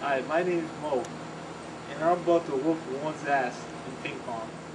Hi, my name is Mo, and I'm about to whoop one's ass in ping pong.